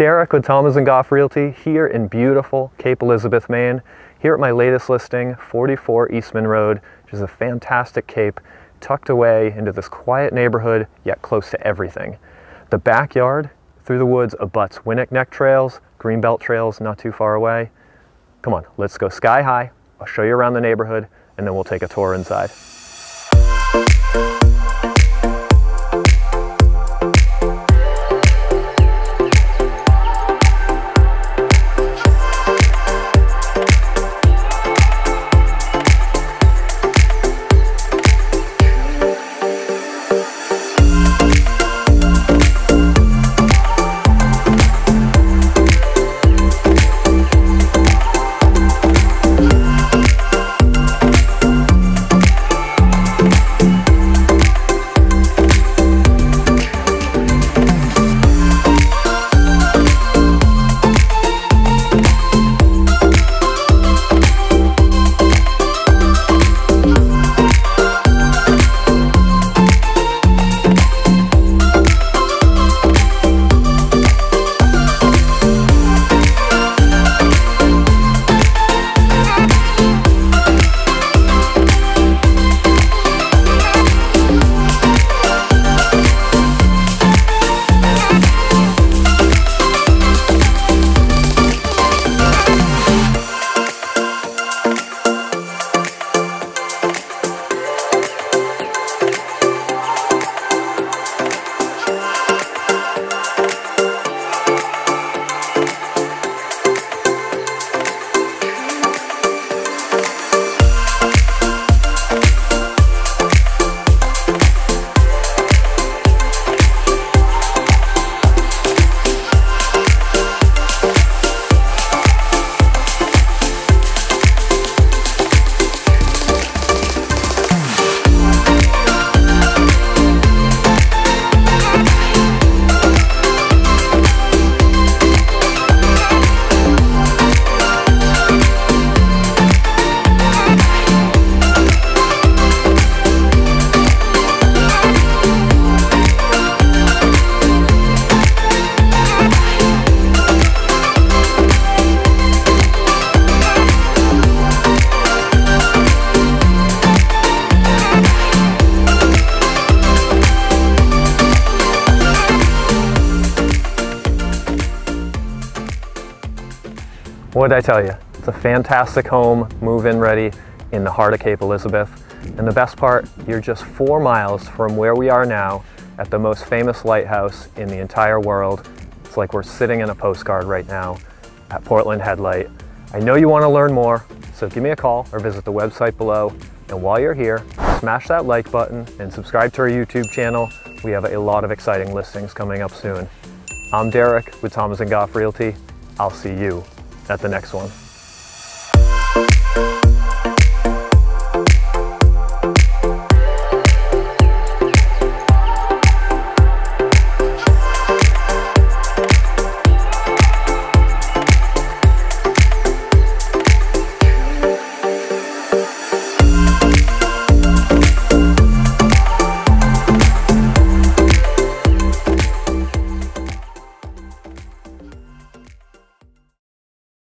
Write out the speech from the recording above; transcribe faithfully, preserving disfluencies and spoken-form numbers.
Derek with Thomas and Goff Realty here in beautiful Cape Elizabeth, Maine. Here at my latest listing, forty-four Eastman Road, which is a fantastic cape tucked away into this quiet neighborhood, yet close to everything. The backyard through the woods abuts Winnick Neck trails, Greenbelt trails not too far away. Come on, let's go sky high. I'll show you around the neighborhood and then we'll take a tour inside. What did I tell you? It's a fantastic home, move-in ready in the heart of Cape Elizabeth. And the best part, you're just four miles from where we are now at the most famous lighthouse in the entire world. It's like we're sitting in a postcard right now at Portland Headlight. I know you want to learn more, so give me a call or visit the website below. And while you're here, smash that like button and subscribe to our YouTube channel. We have a lot of exciting listings coming up soon. I'm Derek with Thomas and Goff Realty. I'll see you at the next one.